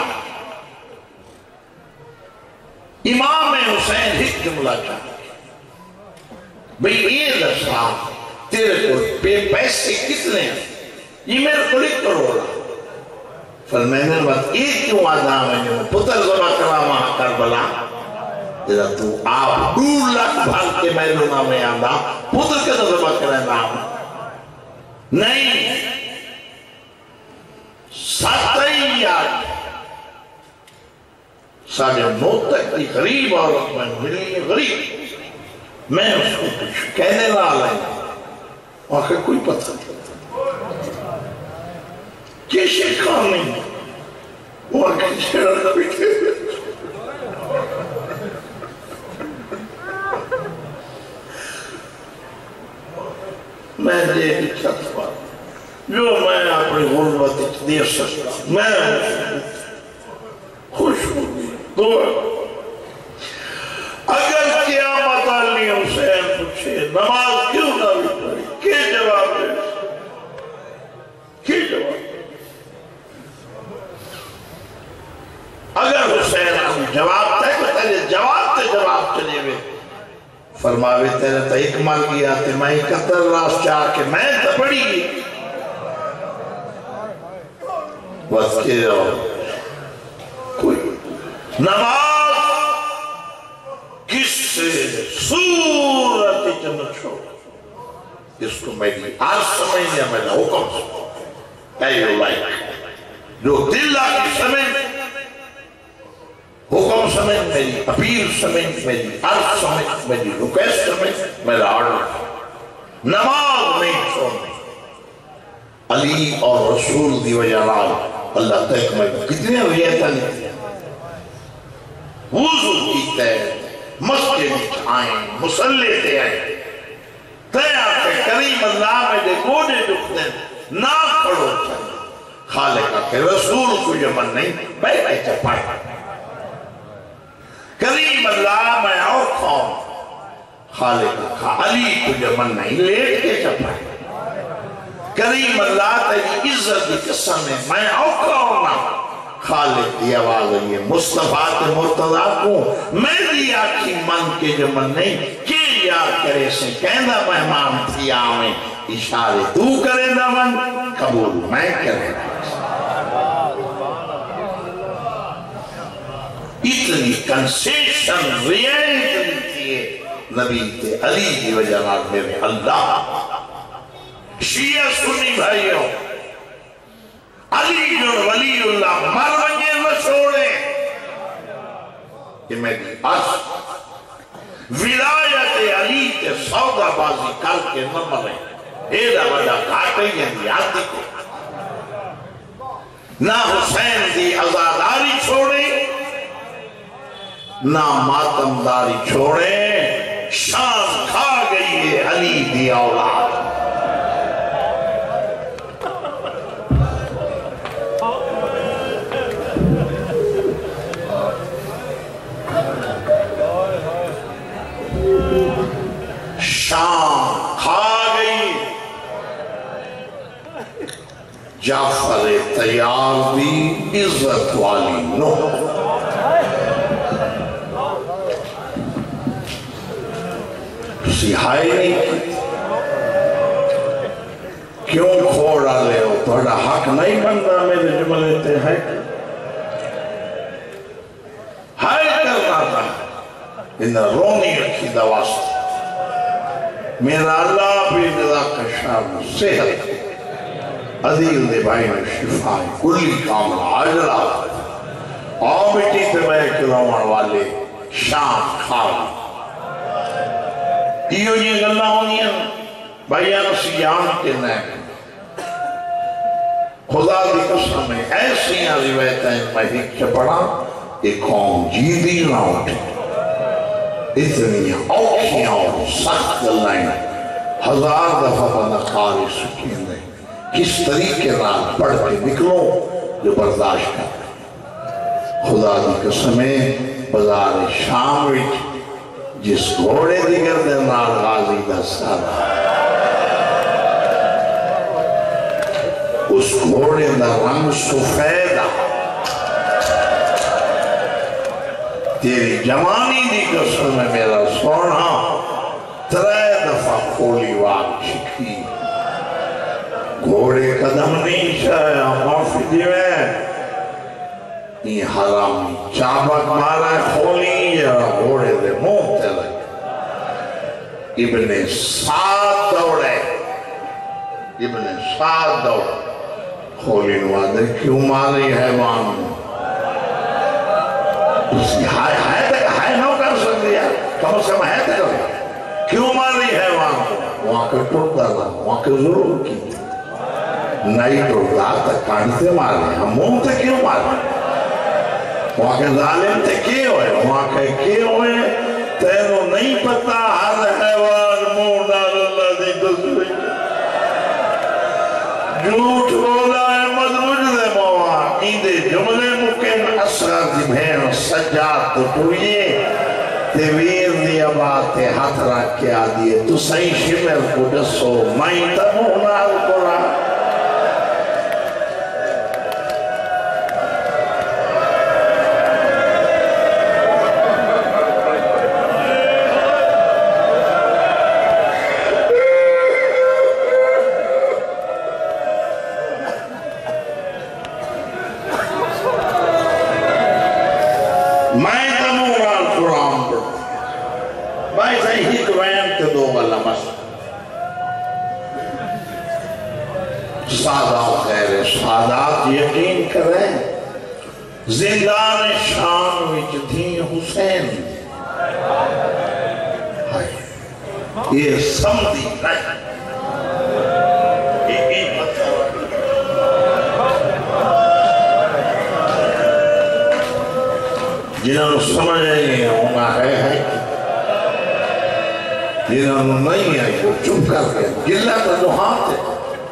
امام حسین ایک جملہ چاہتا بھئی یہ دسا تیرے کو پیسے کتنے ہیں یہ میرے کو لکھ کرو رہا فرمائنے بات ایک کیوں آدھا میں جو پتر زبا کراما کربلا تیرا تو آپ دور لاکھ بھال کے میلونا میں آدھا پتر کے زبا کرانا نہیں ساتھائی یاد ساڑھے نو تک کی غریب عورت میں ملی غریب میں اس کو کچھ کہنے نہ آلائیں وہاں کا کوئی پتہ نہیں کیسے کام نہیں وہاں کا چھڑا کوئی تھے میں دے چھت پا جو میں اپنی غربت دے سکتا میں خوش ہوں دعا اگر قیامت علی حسین پوچھے نماز کیوں نہ بھی پڑھی کیا جواب دے کیا جواب اگر حسین کو جواب دے تو تیرے جواب تے جواب چلے ہوئے فرماوے تیرے تا اکمال کیا تے میں قطر راس چاہ کے میں تا پڑھی گئی بس کے جواب کوئی نماز کس سے صورت جنت چھوڑ اس کو میں نے آج سمجھنے میرا حکم اے یو لائک جو دل آگی سمجھ حکم سمجھ میری اپیل سمجھ میری عرض سمجھ میری ریکویسٹ سمجھ میرا آرڈر نماز نہیں چھوڑنے علی اور رسول دی وجہ اللہ تک میں کتنے ریتہ نہیں وضو کیتے مسجد آئیں مسلح دے آئیں تیار کے کریم اللہ میں دے گوڑے دکھنے نہ کھڑو چاہیے خالقہ کے رسول کو جمن نہیں بیٹھے چپائے کریم اللہ میں اور کھاؤں خالقہ کا علی کو جمن نہیں لیٹ کے چپائے کریم اللہ تیری عزت کی قسم ہے میں اور کھاؤں نہ خالق دی آواز ہے مصطفیٰ تے مرتضیٰ کو میری آنکھی من کے جو من نہیں کہ یاد کرے سے کہنا مہمان تھی آمیں اشارے تو کرے نہ من قبول میں کرے اتنی کنسیشن ریئنٹ تھی نبی تے علی دی وجہ میرے اللہ شیعہ سنی بھائیوں علی جو ولی اللہ مر بنجے نہ چھوڑے کہ میں دی اس ولایت علی تے سودا بازی کر کے نہ مرے ایدہ بڑا گھاٹے یعنی آتی کو نہ حسین دی عزاداری چھوڑے نہ ماتمداری چھوڑے شان کھا گئی ہے علی دی اولاد شان کھا گئی جعفر تیار دی عزت والی نو سیہائی نہیں کیوں کھوڑا لے ہو توڑا حق نہیں بندہ میرے جملے تے ہے ہائے کرنا تھا انہا رونی رکھی دواست میرا اللہ بھی جزا کا شام صحت عدیل دے بھائی میں شفائی کلی کامل عجلہ اور مٹی پہ میں کلومن والے شام کھانا یہ یہ گلہ ہونی ہے بھائیاں سیان کے نئے خدا دی قسم میں ایسی روایتیں میں ایک چپڑا ایک قوم جیدی نہ اٹھے اتنی اوکھیاں اور سخت لائن ہزار دفعہ بناکاری سکین دیں کس طریقے رات پڑھ کے نکلو جو برداشت کر خدا دی قسمیں بازار شام وچ جس گھوڑے دی گردے نال غازی دا سارا اس گھوڑے دا رنگ سفیدہ تیری جوانی دی قسم میں میرا سونا ترے دفعہ کھولی واگ شکی گھوڑے قدم نہیں شایا معافی دیوے یہ حرامی چابک مارا کھولی یا گھوڑے دے منہ تے لگے ابن سعد دوڑے ابن سعد دوڑے کھولی نوادے کیوں ماری حیوان اسی ہائے ہائے تک ہائے نو کر سکتی ہے کم سے کم ہے تک کیوں ماری حیوان وہاں کے ٹوٹ ڈالا وہاں کے ضرور کی نہیں ٹوٹ ڈالا تک کانٹتے مارے ہم منہ تے کیوں مارے وہاں کے ظالم تے کیے ہوئے وہاں کے کیے ہوئے تینو نہیں پتا ہر حیوان منہ ڈال اللہ دی تصویر جھوٹ بولا ہے مدرج دے موہاں ایندے جملے مکن اصغر دی بھین سجاد تو ٹوئیے تے ویر دی آباتے ہاتھ رکھ کے آدیے تو صحیح شمر کو دسو مائیں تمہنا القرآن سادات خیر سادات یقین کریں زندان شان وچ تھی حسین یہ سمدھی نہیں جنہوں سمجھ نہیں ہونا ہے ہے جنہوں نہیں ہے وہ چپ کر کے گلہ کا جو ہاتھ ہے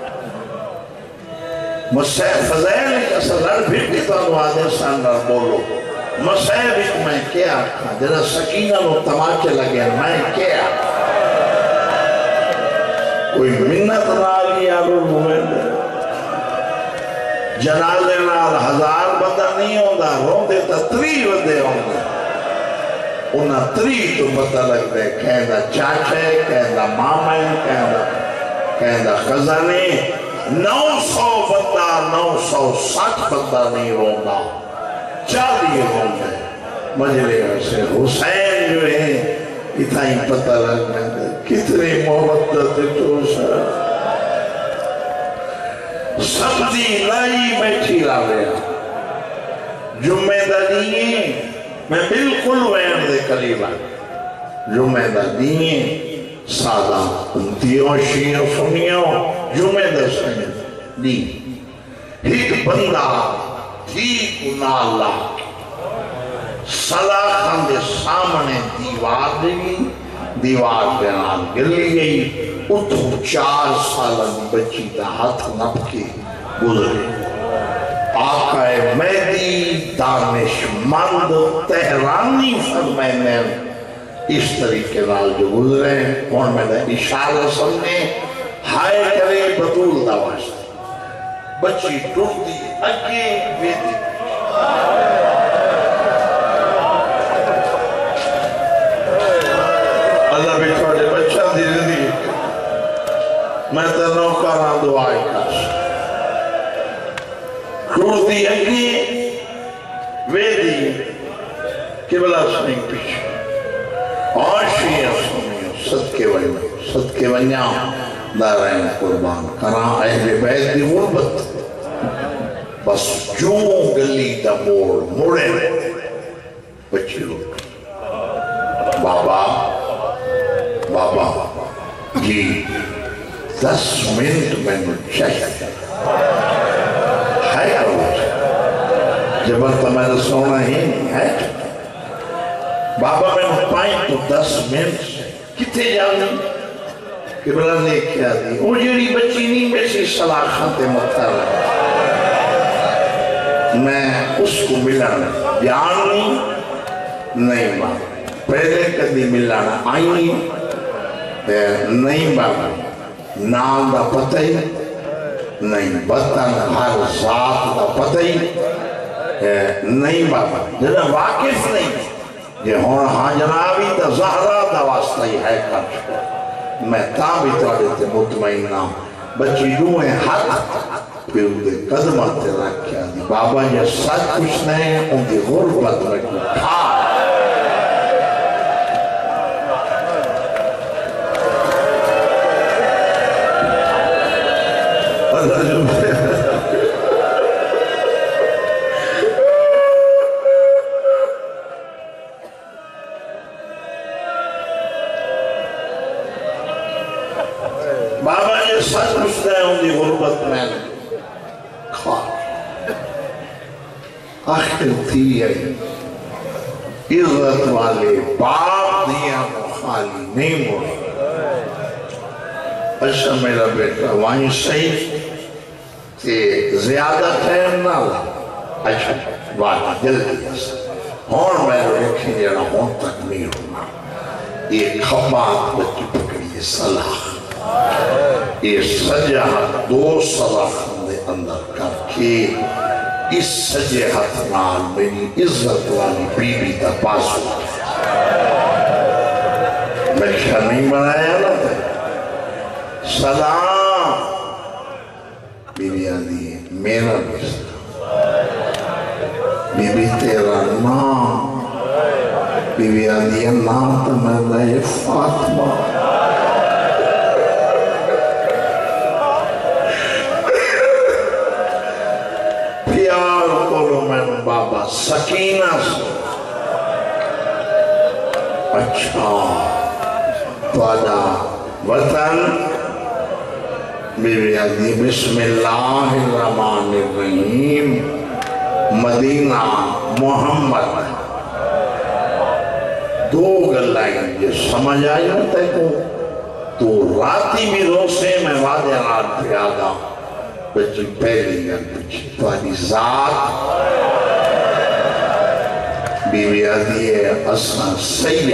مسیح فضائل کا سلر بھیٹی تو انوادے ساندر بولو مسیح بھی میں کیا تھا جنہا سکینہ لو تماچے لگے میں کیا کوئی منت نالی آلو مومن جنازے نال ہزار بندہ نہیں ہوندہ روندے تا تری ودے ہوندے انہا تری تو پتہ لگ دے کہندہ چاچے کہندہ مامے کہندہ کہندہ خزانے نو سو بندہ نو سو ساٹھ بندہ نہیں روندہ چالیے روندے مجھلے سے حسین جو ہے اتنا ہی پتہ لگ دے کتنی محبت توسا سبزی لائی بیٹھی لاویا جمعہ دا دیئے میں بالکل وین دے قریبا جمعہ دا دیئے سادہ انتیوں شیعوں سنیوں جمعہ دا سنیوں دی ایک بندہ تھی گناہ اللہ صلاحان دے سامنے دیوار دی دیوار پہ نال گلی گئی اتھو چار سالہ دی بچی دا ہاتھ نپ کے گزرے آقا مہدی دانش مند تہرانی فرمائنے اس طریقے نال جو گزرے اور میں نے اشارہ سمنے ہائے کرے بطول دا واسطے بچی ٹوٹ دی اگے بیدی اللہ بھی چھوڑے بچہ دی زندگی میں تے نوکران دعائی کاش ٹوٹ دی اگے بیدی قبلہ سنیں پیچھے آشیاں سنیں صدقے وینے صدقے ونیاں دارین قربان کران اہل بیت دی غربت بس جو گلی دا موڑ موڑے بچی لوگ بابا بابا جی دس منٹ میں نے چاہیے ہے کرو جبر تو میں نے سونا ہی نہیں ہے بابا میں نے پائیں تو دس منٹ کتے جانے قبلہ نے کیا دی وہ جیڑی بچی نہیں میں سے صلاحات مطلع رہا میں اس کو ملا جان نہیں نہیں ماں پہلے کدی ملنا آئی نہیں بابا نام دا پتہ ہی نہیں بطن ہر ذات دا پتہ ہی نہیں بابا جنہا واقف نہیں یہ ہونا ہاں جنابی دا زہرہ دا واسطہ ہی ہے کر میں تاں بھی توڑے تے مطمئنہ بچی دوئے حق پھر دے قدمت رکھیا دی بابا یہ سچ کچھ نہیں ان دی غربت میں کو کھا بابا یہ سچ کچھ نہیں ان دی غربت میں کھا آخر تھی ہے عزت والے باپ دیا خالی نہیں مڑ اچھا میرا بیٹا وہیں صحیح کہ زیادہ خیر نہ ہو اچھا واقعی جلدی ایسا اور میں رکھیں جیڑا ہون تک نہیں ہونا یہ خبات بچی پکڑی صلاح یہ سجہ دو صلاح دے اندر کر کے اس سجہ ہاتھ نال میری عزت والی بی بی دا پاس ہو میں کیا نہیں بنایا نا سلام بی بی آدھی میرا بھی سلام بی بی تیرا نام بی بی آدھی نام تو میں دے فاطمہ پیار کرو میں بابا سکینہ سے اچھا توڑا وطن بی بی آدھی بسم اللہ الرحمن الرحیم مدینہ محمد دو گلائیں یہ سمجھ آئی ہوتا ہے کو تو راتی بھی روسے میں وعدے رات پہ آگا بچی پہلی گل بچی توانی ذات بی بی آدھی ہے اسنا سید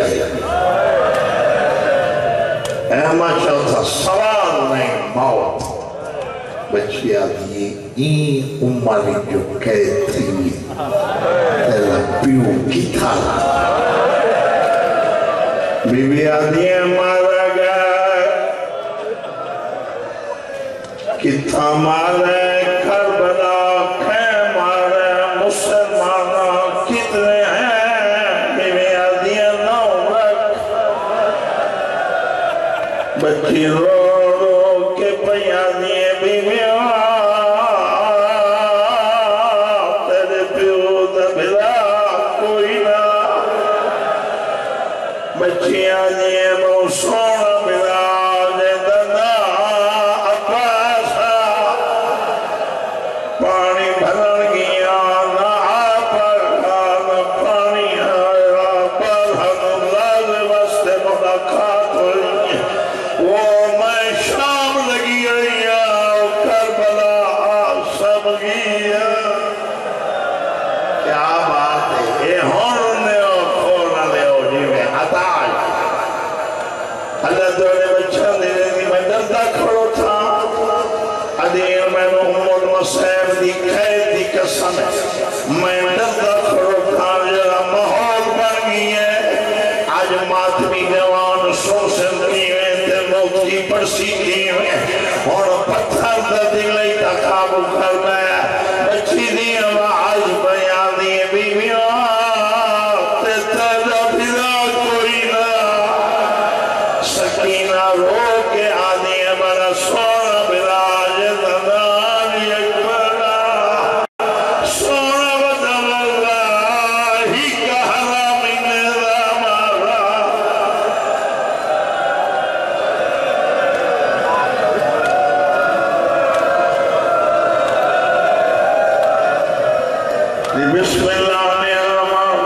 احمد چلتا سوال نہیں موت بچی آدھی این عمری جو کہتی تیرا پیو کی تھا بی بی آدھی ہے مارا گئے کتھا مارے کربلا کھے مارے مسلمانہ کتنے ہیں بی بی آدھی ہے نو رکھ بچی رو رو کے پیانی ہے بی بی تیرے پیو دبلا کوئی نہ بچی آدھی ہے موسونا بلا جدنا اپاسا پانی بھرن گیا نہ آپر نہ پانی آیا پر ہم لال وستے ملاقات ہوئی وہ میں شام لگی رہی ہے کربلا سب گیا کیا بات ہے یہ ہون نے ہو کھولا لے ہو جی میں عطاج اللہ دوڑے بچہ دے دی میں دردہ کھڑو تھا عدیر میں محمد مسیب دی قید دی قسم میں دردہ کھڑو تھا جرا محول بن گئی ہے آج ماتمی جوان سو سے دنی میں تے موتی پرسی کی میں اور پتھر در دلئی تقابل کر میں بچی دی آواز بیان دی بی بی تے تیرا بھلا کوئی نہ سکینہ رو کے آدھی ہمارا سونا بلا جدنان یکبرا سونا بدل اللہ ہی کا حرامی نظام آرہا بسم اللہ الرحمن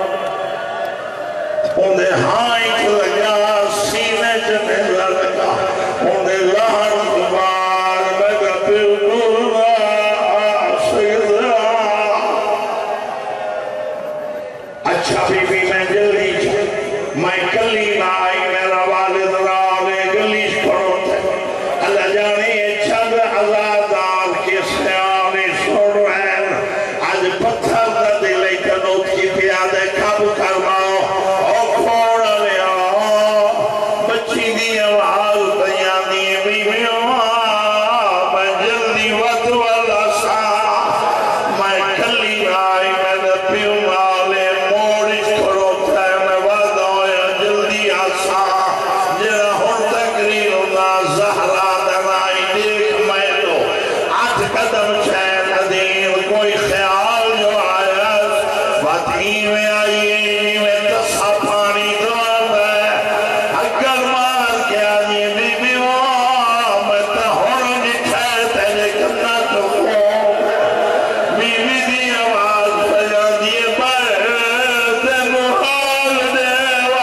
ان دے ہائیں لگا سینے جنے لگا ان دے لہر کبار لگا پیو دورا سیدہ اچھا بی بی میں جلدی میں کلی نہ آئی میرا والد رالے گلیش پڑھو تھے اللہ جانے چھد عزادار کے سیانے سوڑ ہیں آج پتھر دا دلے کنوت کی پیادے کب کرماؤ او کھوڑا لیا بچی دی آواز بیانی بیمیوں میں جلدی وقت والا سا میں کلی آئی میں نے پیو مالے موڑی چھوڑو تھے میں وعدوں یا جلدی آسا جنہ ہون تقریر ہونا زہرہ دنائی دیکھ میں تو آٹھ قدم چین دین کوئی خیال جو آیا وطنی میں آئی میں دسا پانی دوان ہے اگر مار کیا جی بی بی وہ میں تا ہون جی کھائے تیجے کتنا تو خوب بی بی دی آواز بجا دیے پر دے محال دیوا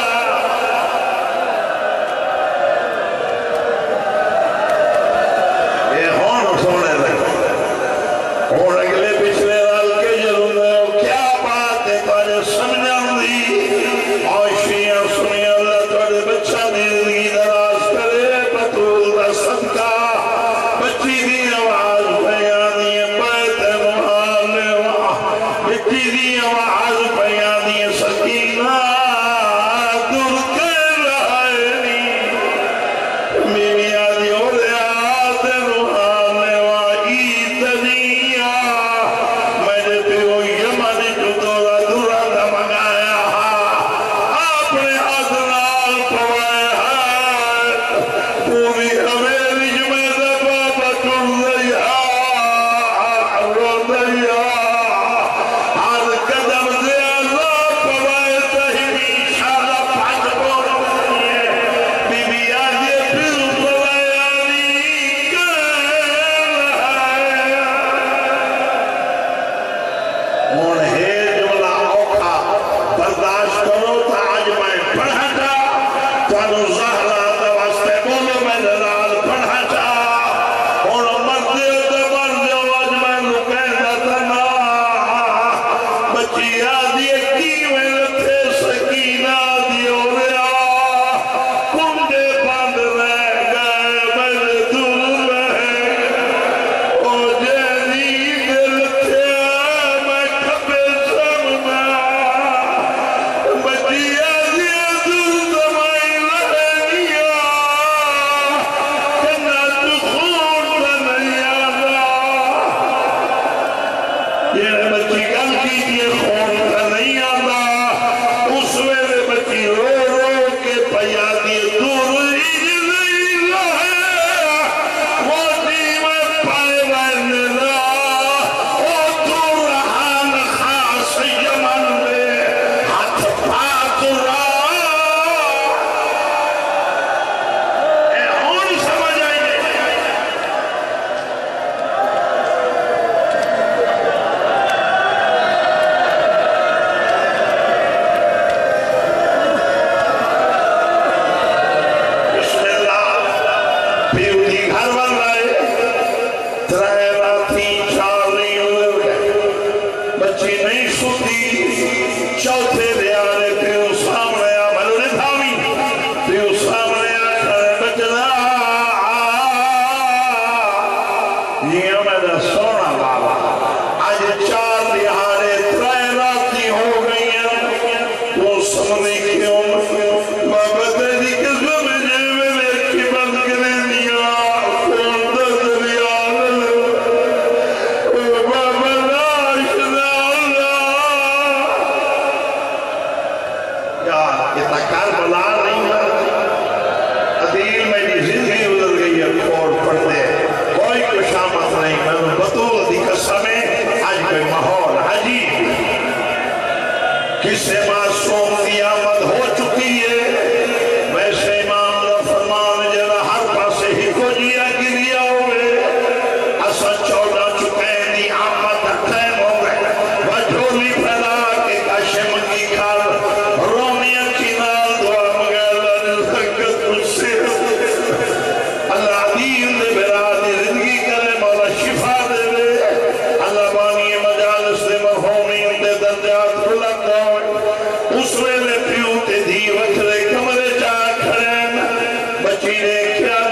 یہ ہون سونے لگا ہون اگلے پچھلے رال کے جلون ہے کیا بات ہے تاجے سمجھان دی آشیاں سنی اللہ تاجے بچہ دی زندگی دراز کرے بطول دا صدقہ بچی دی آواز بیانی بیت محال بچی دی آواز بیانی سکینہ دور کر رہے میری آدھی ہو رہا محال وائی دنیا میں پیو یمن جو دورا دورا دا منگایا اپنے ادرال پوائے پوری حویلی میں دبا بچر دیا رو دیا ہر قدم سے اللہ پوائے تہمی شارہ پانچ بور بی بی آدھی پھر پوائے آنی کر ہون ہے جملہ اوکھا برداشت کرو تا آج میں پڑھا جا تانو زہرہ دواستے بولو میں دلال پڑھا جا ہون مردے دے مردے آج میں لکے دتنا بچی آدھی کی میں لتے سکینہ دی ہو رہا کنڈے بند رہ گئے میں دور رہ او جیدی دل تھے میں کھپے سمنا بچی آدھی دل دمائی لہنیا کنا دخول دنیا دا یہ بچی گل کی یہ خون کا نہیں آتا اس ویلے بچی رو رو کے پیا دی دور نہیں لہے وہ دیوے پائے ونلا وہ دور حال خاص یمن میں ہاتھ پاک را اے ہون سمجھ آئیے بسم اللہ پیو دی گھر بن رہے ترائے راتی چار نہیں ہو گئے بچی نہیں سوتی چوتھے دیارے پیو سامنے آ بھلو نے تھاوی پیو سامنے آ کر بچنا یہ میرا سونا بابا آج چار دیارے ترائے راتی ہو گئی ہیں وہ سمنے کیوں بابا تیری قسم جے میں کی بند کرے دیا کون درد دیا بابا ناش اللہ یار یہ تکار بلا نہیں عدیل میری زندگی ادھر گئی ہے کھوڑ پڑھتے کوئی کشامت نہیں میں بطول دی قسمیں آج کوئی ماحول عجیب کسے معصوم کی آمد ہو چکی ہے ویسے امام دا فرمان جنا ہر پاسے ہی کو جیا گریا ہوئے اسا چوڑا چکے دی آمد تیم ہو گئے وجھولی پھیلا کے کاشم کی کھال رومی اچھی نال دعا مگیلا نزدکت مجھ سے اللہ دین دے برا دی زندگی کرے مولا شفا دے دے اللہ بانی مجالس دے مرحومین دے درجات بلند ہوئے اس ویلے پیو تے دی میرے کیا